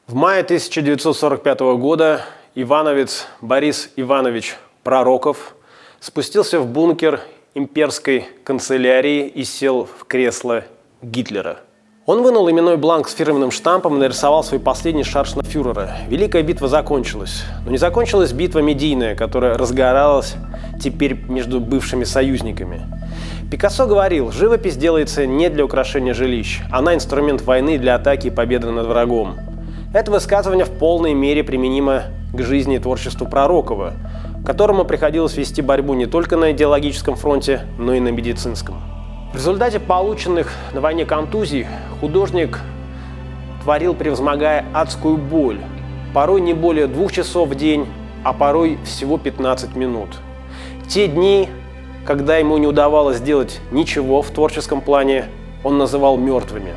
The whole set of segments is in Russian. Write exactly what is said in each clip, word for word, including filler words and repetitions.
В мае тысяча девятьсот сорок пятого года ивановец Борис Иванович Пророков спустился в бункер имперской канцелярии и сел в кресло Гитлера. Он вынул именной бланк с фирменным штампом и нарисовал свой последний шарж на фюрера. Великая битва закончилась. Но не закончилась битва медийная, которая разгоралась теперь между бывшими союзниками. Пикассо говорил, живопись делается не для украшения жилищ, она инструмент войны для атаки и победы над врагом. Это высказывание в полной мере применимо к жизни и творчеству Пророкова, которому приходилось вести борьбу не только на идеологическом фронте, но и на медицинском. В результате полученных на войне контузий художник творил, превозмогая адскую боль, порой не более двух часов в день, а порой всего пятнадцать минут. Те дни, когда ему не удавалось сделать ничего в творческом плане, он называл мертвыми.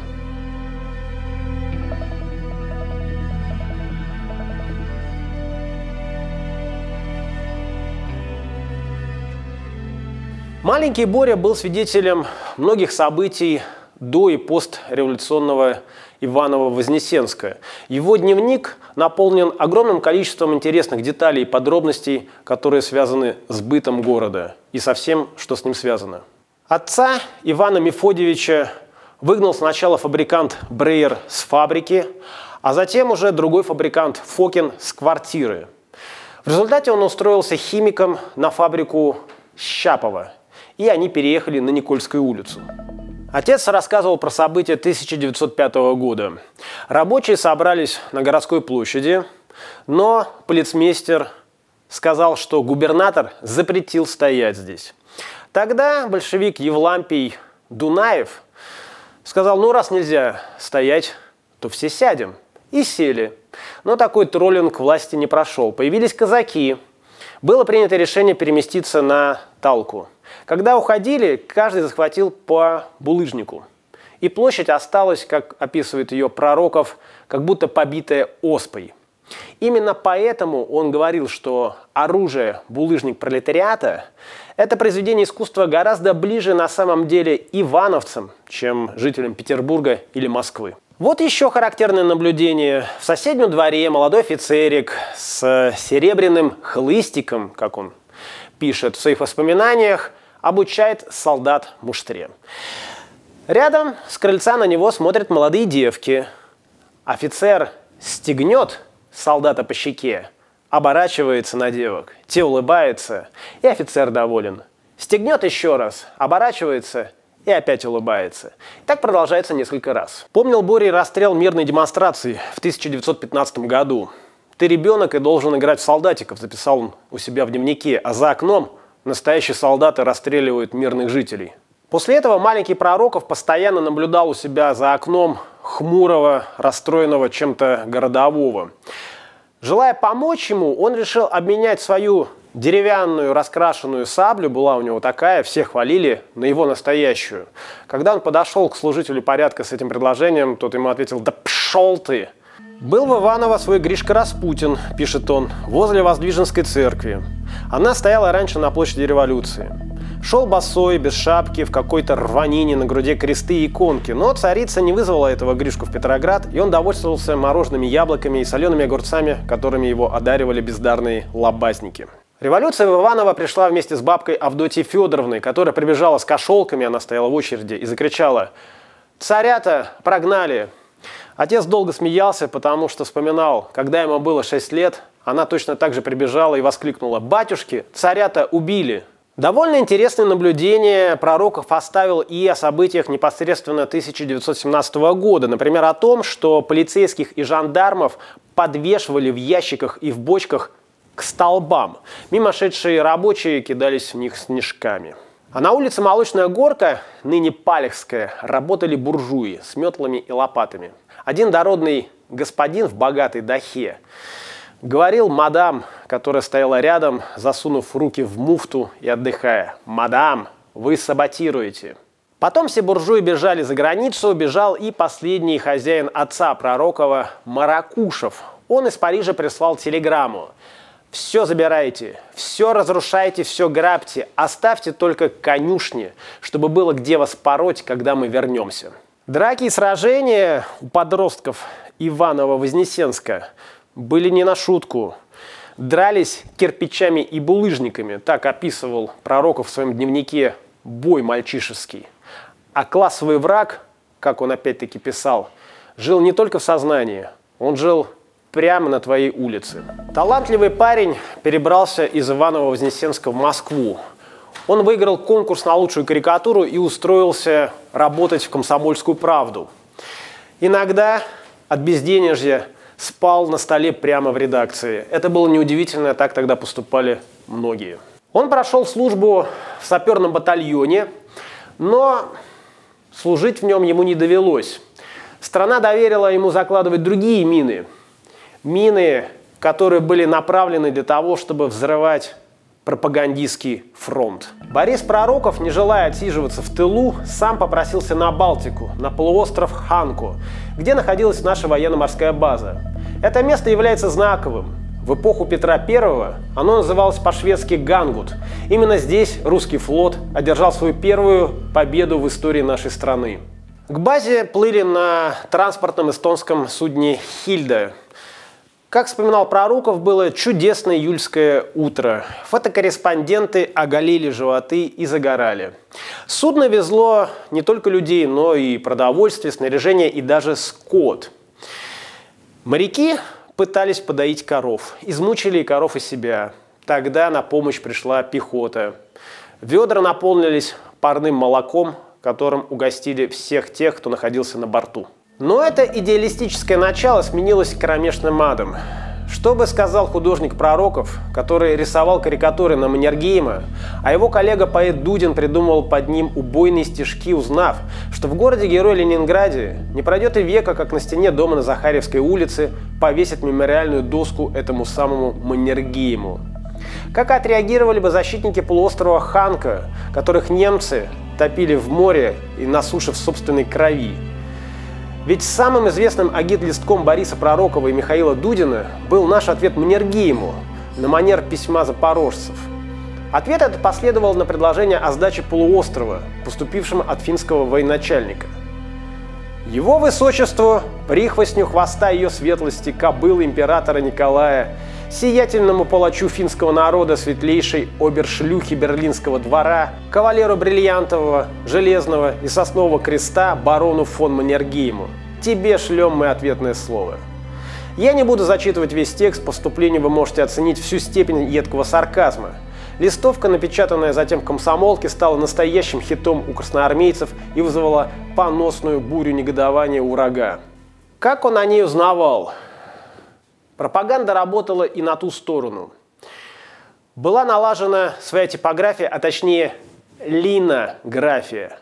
Маленький Боря был свидетелем многих событий до и постреволюционного Иваново-Вознесенска. Его дневник наполнен огромным количеством интересных деталей и подробностей, которые связаны с бытом города и со всем, что с ним связано. Отца Ивана Мефодьевича выгнал сначала фабрикант Брейер с фабрики, а затем уже другой фабрикант Фокин с квартиры. В результате он устроился химиком на фабрику Щапова, и они переехали на Никольскую улицу. Отец рассказывал про события тысяча девятьсот пятого года. Рабочие собрались на городской площади, но полицмейстер сказал, что губернатор запретил стоять здесь. Тогда большевик Евлампий Дунаев сказал, ну раз нельзя стоять, то все сядем. И сели. Но такой троллинг власти не прошел. Появились казаки. Было принято решение переместиться на Талку. Когда уходили, каждый захватил по булыжнику. И площадь осталась, как описывает ее Пророков, как будто побитая оспой. Именно поэтому он говорил, что оружие «Булыжник пролетариата» – это произведение искусства гораздо ближе на самом деле ивановцам, чем жителям Петербурга или Москвы. Вот еще характерное наблюдение. В соседнем дворе молодой офицерик с серебряным хлыстиком, как он пишет в своих воспоминаниях, обучает солдат муштре. Рядом с крыльца на него смотрят молодые девки. Офицер стегнет солдата по щеке, оборачивается на девок, те улыбаются, и офицер доволен. Стегнет еще раз, оборачивается и опять улыбается. И так продолжается несколько раз. Помнил Боря расстрел мирной демонстрации в тысяча девятьсот пятнадцатом году. «Ты ребенок и должен играть в солдатиков», записал он у себя в дневнике, а за окном настоящие солдаты расстреливают мирных жителей. После этого маленький Пророков постоянно наблюдал у себя за окном хмурого, расстроенного чем-то городового. Желая помочь ему, он решил обменять свою деревянную раскрашенную саблю, была у него такая, все хвалили, на его настоящую. Когда он подошел к служителю порядка с этим предложением, тот ему ответил: «Да пшел ты!» «Был в Иваново свой Гришка Распутин», – пишет он, – «возле Воздвиженской церкви. Она стояла раньше на площади Революции. Шел босой, без шапки, в какой-то рванине, на груди кресты и иконки. Но царица не вызвала этого Гришку в Петроград, и он довольствовался морожеными яблоками и солеными огурцами, которыми его одаривали бездарные лобазники». Революция в Иваново пришла вместе с бабкой Авдотьей Федоровной, которая прибежала с кошелками, она стояла в очереди, и закричала: «Царя-то прогнали!» Отец долго смеялся, потому что вспоминал, когда ему было шесть лет, она точно так же прибежала и воскликнула: «Батюшки, царя-то убили!» Довольно интересное наблюдение Пророков оставил и о событиях непосредственно тысяча девятьсот семнадцатого года. Например, о том, что полицейских и жандармов подвешивали в ящиках и в бочках к столбам. Мимо шедшие рабочие кидались в них снежками. А на улице Молочная Горка, ныне Палехская, работали буржуи с метлами и лопатами. Один дородный господин в богатой дахе говорил мадам, которая стояла рядом, засунув руки в муфту и отдыхая: «Мадам, вы саботируете». Потом все буржуи бежали за границу, бежал и последний хозяин отца Пророкова Маракушев. Он из Парижа прислал телеграмму: «Все забирайте, все разрушайте, все грабьте, оставьте только конюшни, чтобы было где вас пороть, когда мы вернемся». Драки и сражения у подростков Иваново-Вознесенска были не на шутку. Дрались кирпичами и булыжниками, так описывал Пророков в своем дневнике «Бой мальчишеский». А классовый враг, как он опять-таки писал, жил не только в сознании, он жил прямо на твоей улице. Талантливый парень перебрался из Иваново-Вознесенска в Москву. Он выиграл конкурс на лучшую карикатуру и устроился работать в «Комсомольскую правду». Иногда от безденежья спал на столе прямо в редакции. Это было неудивительно, так тогда поступали многие. Он прошел службу в саперном батальоне, но служить в нем ему не довелось. Страна доверила ему закладывать другие мины. Мины, которые были направлены для того, чтобы взрывать пропагандистский фронт. Борис Пророков, не желая отсиживаться в тылу, сам попросился на Балтику, на полуостров Ханку, где находилась наша военно-морская база. Это место является знаковым. В эпоху Петра Первого оно называлось по-шведски Гангут. Именно здесь русский флот одержал свою первую победу в истории нашей страны. К базе плыли на транспортном эстонском судне «Хильда». Как вспоминал Пророков, было чудесное июльское утро. Фотокорреспонденты оголили животы и загорали. Судно везло не только людей, но и продовольствие, снаряжение и даже скот. Моряки пытались подоить коров, измучили и коров и себя. Тогда на помощь пришла пехота. Ведра наполнились парным молоком, которым угостили всех тех, кто находился на борту. Но это идеалистическое начало сменилось кромешным адом. Что бы сказал художник Пророков, который рисовал карикатуры на Маннергейма, а его коллега-поэт Дудин придумывал под ним убойные стишки, узнав, что в городе-герой Ленинграде не пройдет и века, как на стене дома на Захарьевской улице повесят мемориальную доску этому самому Маннергейму. Как отреагировали бы защитники полуострова Ханка, которых немцы топили в море и на суше в собственной крови? Ведь самым известным агит-листком Бориса Пророкова и Михаила Дудина был наш ответ Маннергейму на манер письма запорожцев. Ответ этот последовал на предложение о сдаче полуострова, поступившем от финского военачальника. Его высочеству, прихвостню хвоста ее светлости, кобылы императора Николая, сиятельному палачу финского народа, светлейшей обершлюхи Берлинского двора, кавалеру бриллиантового, железного и соснового креста, барону фон Маннергейму. Тебе шлем мы ответное слово. Я не буду зачитывать весь текст, по вступлению вы можете оценить всю степень едкого сарказма. Листовка, напечатанная затем в «Комсомолке», стала настоящим хитом у красноармейцев и вызвала поносную бурю негодования у врага. Как он о ней узнавал? Пропаганда работала и на ту сторону. Была налажена своя типография, а точнее линография.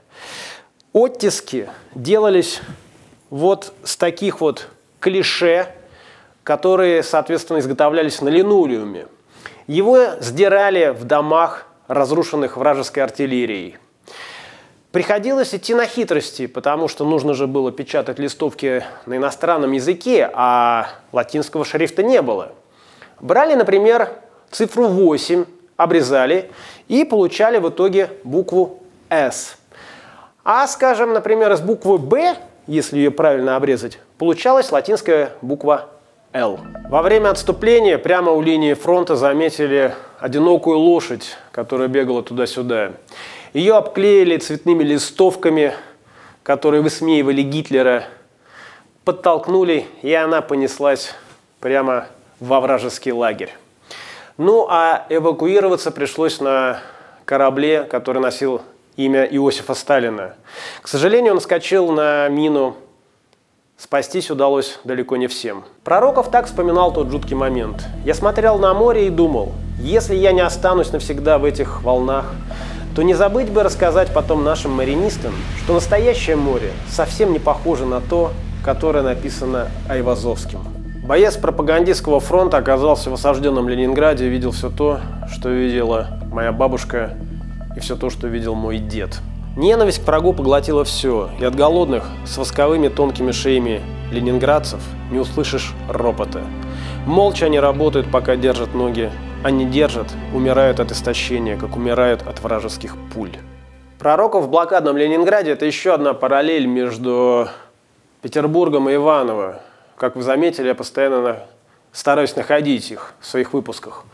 Оттиски делались вот с таких вот клише, которые, соответственно, изготовлялись на линолеуме. Его сдирали в домах, разрушенных вражеской артиллерией. Приходилось идти на хитрости, потому что нужно же было печатать листовки на иностранном языке, а латинского шрифта не было. Брали, например, цифру восемь, обрезали и получали в итоге букву «С». А, скажем, например, из буквы «Б», если ее правильно обрезать, получалась латинская буква «Л». Во время отступления прямо у линии фронта заметили одинокую лошадь, которая бегала туда-сюда. Ее обклеили цветными листовками, которые высмеивали Гитлера, подтолкнули, и она понеслась прямо во вражеский лагерь. Ну а эвакуироваться пришлось на корабле, который носил имя Иосифа Сталина. К сожалению, он вскочил на мину. Спастись удалось далеко не всем. Пророков так вспоминал тот жуткий момент. «Я смотрел на море и думал, если я не останусь навсегда в этих волнах, то не забыть бы рассказать потом нашим маринистам, что настоящее море совсем не похоже на то, которое написано Айвазовским». Боец пропагандистского фронта оказался в осажденном Ленинграде и видел все то, что видела моя бабушка, и все то, что видел мой дед. Ненависть к врагу поглотила все, и от голодных с восковыми тонкими шеями ленинградцев не услышишь ропота. Молча они работают, пока держат ноги, а не держат, умирают от истощения, как умирают от вражеских пуль. Пророков в блокадном Ленинграде – это еще одна параллель между Петербургом и Иваново. Как вы заметили, я постоянно стараюсь находить их в своих выпусках.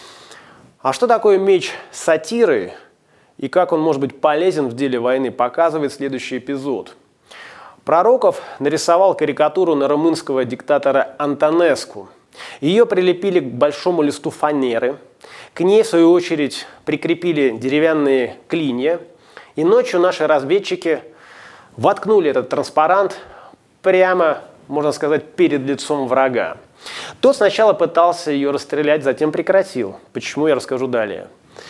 А что такое меч сатиры и как он может быть полезен в деле войны, показывает следующий эпизод. Пророков нарисовал карикатуру на румынского диктатора Антонеску. Ее прилепили к большому листу фанеры. К ней, в свою очередь, прикрепили деревянные клинья. И ночью наши разведчики воткнули этот транспарант прямо, можно сказать, перед лицом врага. Тот сначала пытался ее расстрелять, затем прекратил. Почему, я расскажу далее.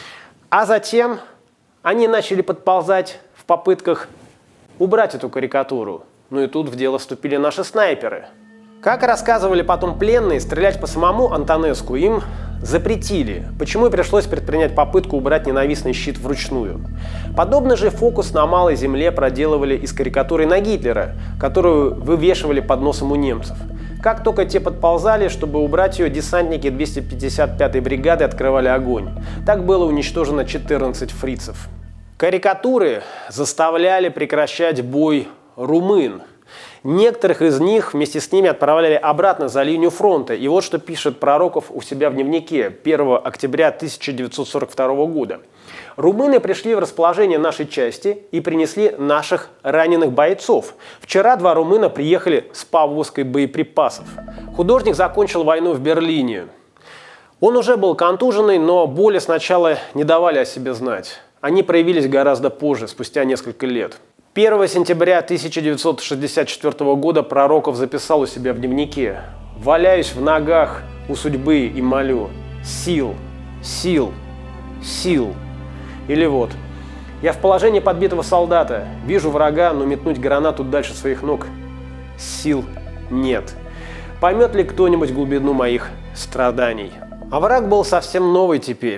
А затем они начали подползать в попытках убрать эту карикатуру. Ну и тут в дело вступили наши снайперы. Как рассказывали потом пленные, стрелять по самому Антонеску им запретили, почему и пришлось предпринять попытку убрать ненавистный щит вручную. Подобный же фокус на Малой Земле проделывали и с карикатурой на Гитлера, которую вывешивали под носом у немцев. Как только те подползали, чтобы убрать ее, десантники двести пятьдесят пятой бригады открывали огонь. Так было уничтожено четырнадцать фрицев. Карикатуры заставляли прекращать бой румын. Некоторых из них вместе с ними отправляли обратно за линию фронта. И вот что пишет Пророков у себя в дневнике первого октября тысяча девятьсот сорок второго года. «Румыны пришли в расположение нашей части и принесли наших раненых бойцов. Вчера два румына приехали с повозкой боеприпасов. Художник закончил войну в Берлине. Он уже был контуженный, но боли сначала не давали о себе знать. Они проявились гораздо позже, спустя несколько лет». первого сентября тысяча девятьсот шестьдесят четвёртого года Пророков записал у себя в дневнике: «Валяюсь в ногах у судьбы и молю: сил, сил, сил». Или вот: «Я в положении подбитого солдата, вижу врага, но метнуть гранату дальше своих ног сил нет. Поймет ли кто-нибудь глубину моих страданий?» А враг был совсем новый теперь.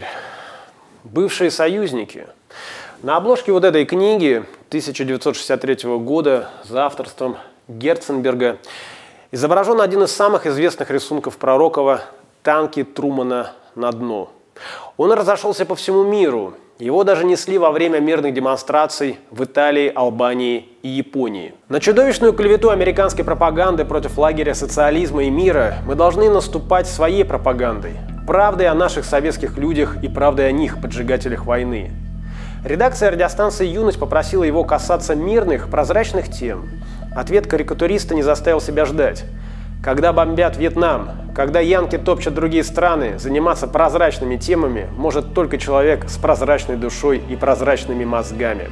Бывшие союзники. На обложке вот этой книги тысяча девятьсот шестьдесят третьего года за авторством Герценберга изображен один из самых известных рисунков Пророкова – танки Трумана на дно. Он разошелся по всему миру. Его даже несли во время мирных демонстраций в Италии, Албании и Японии. На чудовищную клевету американской пропаганды против лагеря социализма и мира мы должны наступать своей пропагандой. Правдой о наших советских людях и правдой о них, поджигателях войны. Редакция радиостанции «Юность» попросила его касаться мирных, прозрачных тем. Ответ карикатуриста не заставил себя ждать. Когда бомбят Вьетнам, когда янки топчат другие страны, заниматься прозрачными темами может только человек с прозрачной душой и прозрачными мозгами.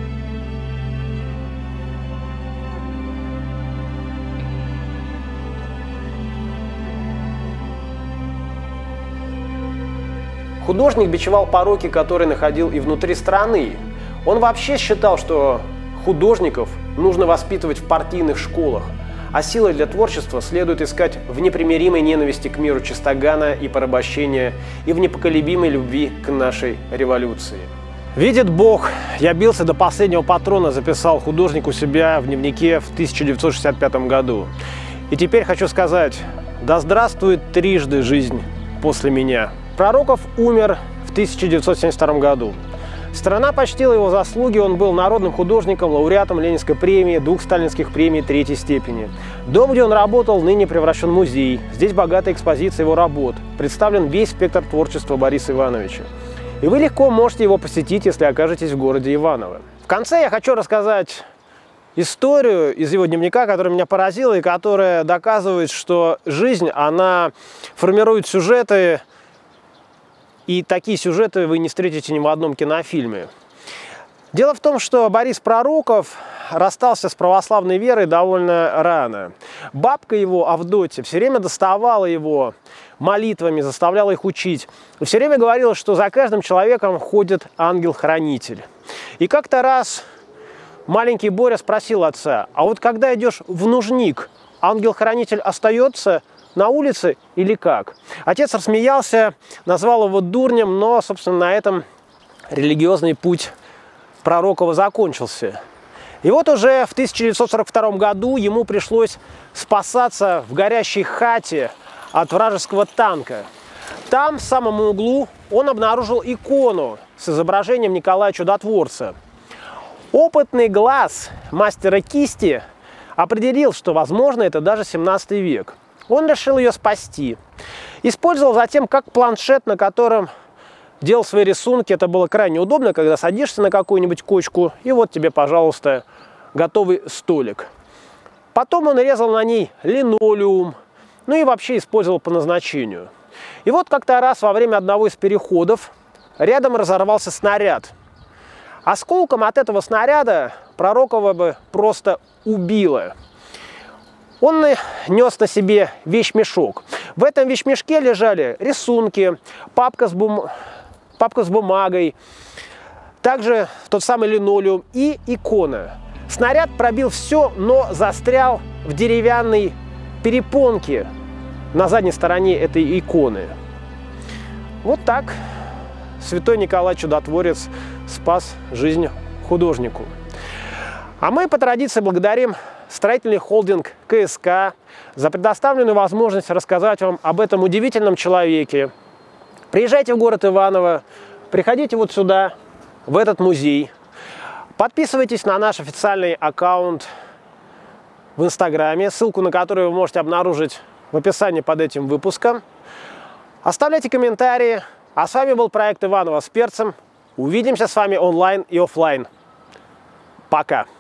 Художник бичевал пороки, которые находил и внутри страны. Он вообще считал, что художников нужно воспитывать в партийных школах, а силы для творчества следует искать в непримиримой ненависти к миру чистогана и порабощения и в непоколебимой любви к нашей революции. «Видит Бог, я бился до последнего патрона», записал художник у себя в дневнике в тысяча девятьсот шестьдесят пятом году. И теперь хочу сказать: да здравствует трижды жизнь после меня. Пророков умер в тысяча девятьсот семьдесят втором году. Страна почтила его заслуги, он был народным художником, лауреатом Ленинской премии, двух сталинских премий третьей степени. Дом, где он работал, ныне превращен в музей. Здесь богатая экспозиция его работ. Представлен весь спектр творчества Бориса Ивановича. И вы легко можете его посетить, если окажетесь в городе Иваново. В конце я хочу рассказать историю из его дневника, которая меня поразила и которая доказывает, что жизнь, она формирует сюжеты. И такие сюжеты вы не встретите ни в одном кинофильме. Дело в том, что Борис Пророков расстался с православной верой довольно рано. Бабка его, Авдотья, все время доставала его молитвами, заставляла их учить. И все время говорила, что за каждым человеком ходит ангел-хранитель. И как-то раз маленький Боря спросил отца: а вот когда идешь в нужник, ангел-хранитель остается на улице или как? Отец рассмеялся, назвал его дурнем, но, собственно, на этом религиозный путь Пророкова закончился. И вот уже в тысяча девятьсот сорок втором году ему пришлось спасаться в горящей хате от вражеского танка. Там, в самом углу, он обнаружил икону с изображением Николая Чудотворца. Опытный глаз мастера кисти определил, что, возможно, это даже семнадцатый век. Он решил ее спасти. Использовал затем как планшет, на котором делал свои рисунки. Это было крайне удобно, когда садишься на какую-нибудь кочку, и вот тебе, пожалуйста, готовый столик. Потом он резал на ней линолеум, ну и вообще использовал по назначению. И вот как-то раз во время одного из переходов рядом разорвался снаряд. Осколком от этого снаряда Пророкова бы просто убило. Он нес на себе вещмешок. В этом вещмешке лежали рисунки, папка с, бум... папка с бумагой, также тот самый линолеум и икона. Снаряд пробил все, но застрял в деревянной перепонке на задней стороне этой иконы. Вот так святой Николай Чудотворец спас жизнь художнику. А мы по традиции благодарим строительный холдинг КСК за предоставленную возможность рассказать вам об этом удивительном человеке. Приезжайте в город Иваново, приходите вот сюда, в этот музей. Подписывайтесь на наш официальный аккаунт в Инстаграме, ссылку на который вы можете обнаружить в описании под этим выпуском. Оставляйте комментарии. А с вами был проект Иваново с перцем. Увидимся с вами онлайн и офлайн. Пока!